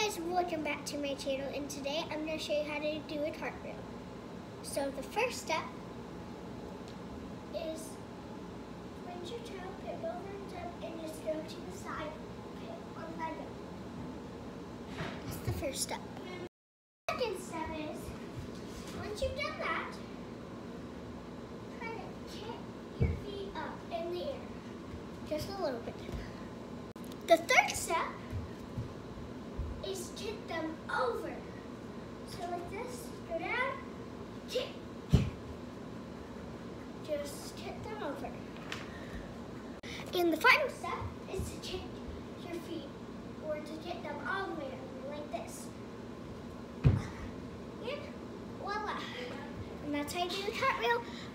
guys, welcome back to my channel, and today I'm going to show you how to do a cartwheel. So the first step is bring your toe, put it over and up, and just go to the side. Okay, on the side. That's the first step. The second step is, once you've done that, try to kick your feet up in the air. Just a little bit. The third step is tip them over. So like this, go down, kick. Just tip them over. And the final step is to kick your feet, or to get them all the way over, like this. And voila. And that's how you do the cartwheel.